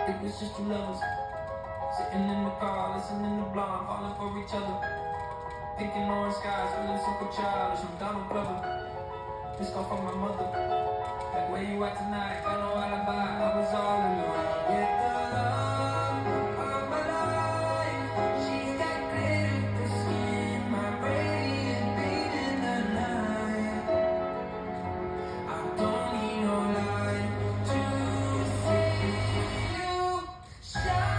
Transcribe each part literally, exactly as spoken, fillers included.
It was just two lovers sitting in the car, listening to Blonde, falling for each other. Pink and orange skies, feeling super childish. I'm Donald Glover. This call from my mother. Like, where you at tonight? Got no alibi. I was all alone with the love of my life. She's got glitter for skin, my radiant beam in the night. I don't need no light to see you shine.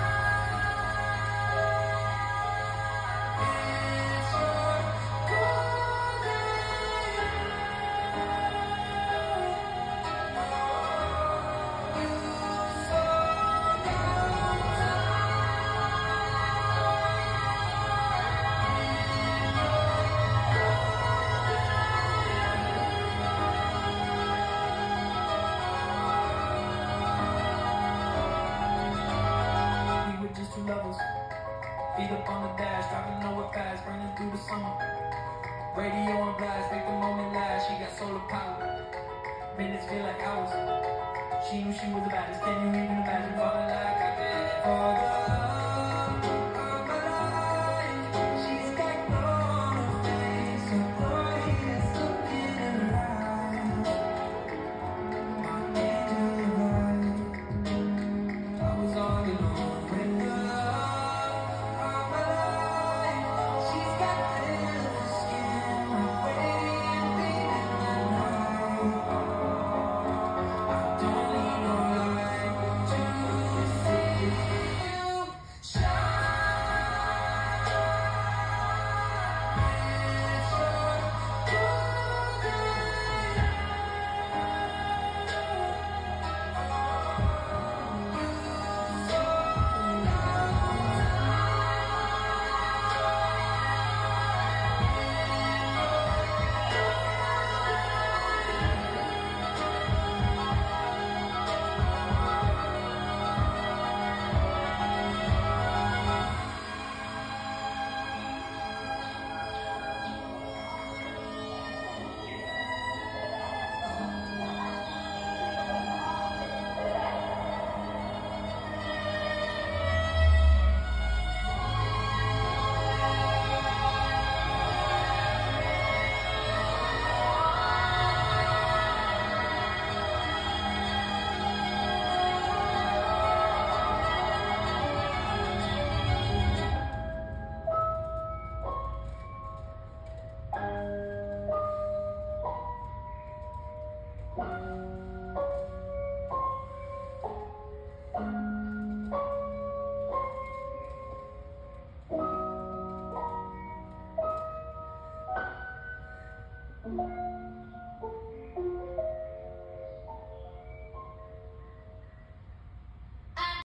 It's your golden We were just two lovers, feet up on the dash, driving nowhere fast, burning through the summer. Radio on blast, make the moment last. She got solar power, minutes feel like hours. She knew she was the baddest. Can you even imagine?